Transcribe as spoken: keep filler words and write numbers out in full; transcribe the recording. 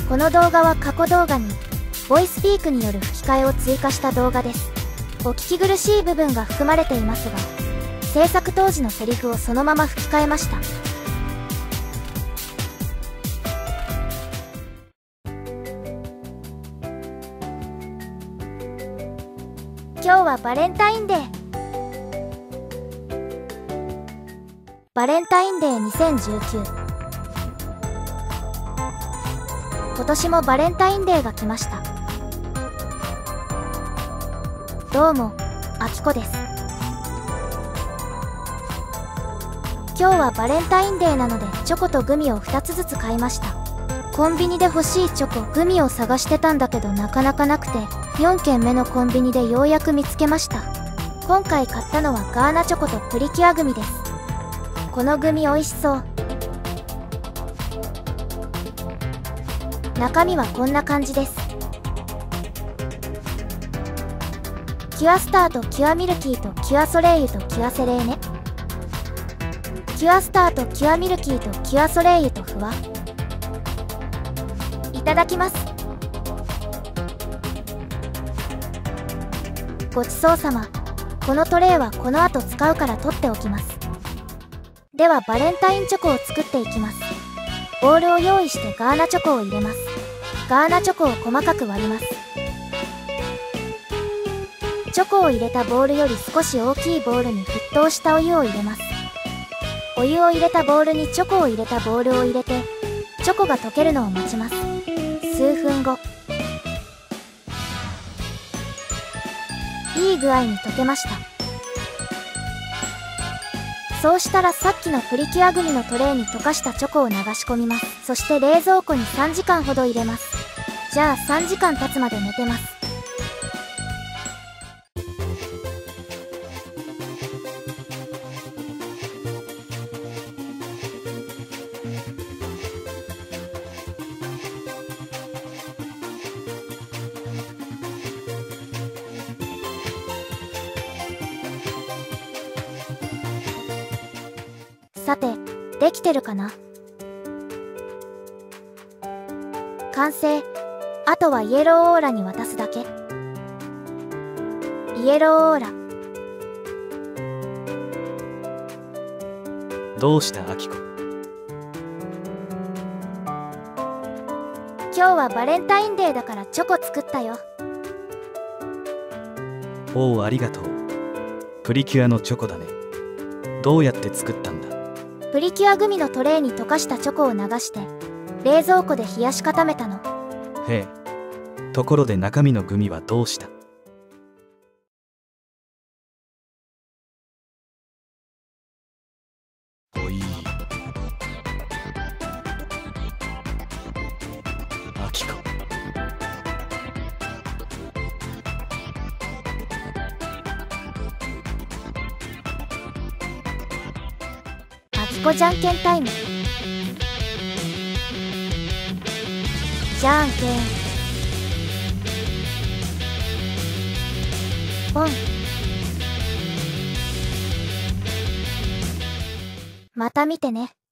この動画は過去動画にボイスピークによる吹き替えを追加した動画です。お聞き苦しい部分が含まれていますが、制作当時のセリフをそのまま吹き替えました。今日はバレンタインデー。バレンタインデーにせんじゅうきゅう。今年もバレンタインデーが来ました。どうも、あきこです。今日はバレンタインデーなのでチョコとグミをふたつずつ買いました。コンビニで欲しいチョコ、グミを探してたんだけどなかなかなくて、よんけんめのコンビニでようやく見つけました。今回買ったのはガーナチョコとプリキュアグミです。このグミ美味しそう。中身はこんな感じです。キュアスターとキュアミルキーとキュアソレイユとキュアセレーネ。キュアスターとキュアミルキーとキュアソレイユとふわ。いただきます。ごちそうさま。このトレイはこの後使うから取っておきます。ではバレンタインチョコを作っていきます。ボウルを用意してガーナチョコを入れます。ガーナチョコを細かく割ります。チョコを入れたボウルより少し大きいボウルに沸騰したお湯を入れます。お湯を入れたボウルにチョコを入れたボウルを入れて、チョコが溶けるのを待ちます。数分後、いい具合に溶けました。そうしたらさっきのプリキュアグミのトレイに溶かしたチョコを流し込みます。そして冷蔵庫にさんじかんほど入れます。じゃあさんじかん経つまで寝てます。さて、できてるかな？完成。あとはイエローオーラに渡すだけ。イエローオーラ。 どうしたアキコ？ 今日はバレンタインデーだからチョコ作ったよ。 おお、ありがとう。プリキュアのチョコだね。どうやって作ったんだ？ プリキュアグミのトレイに溶かしたチョコを流して冷蔵庫で冷やし固めたの。 へえ。ところで中身のグミはどうした？おい、アキコ。 あきこじゃんけんタイム。じゃんけんポン。また見てね。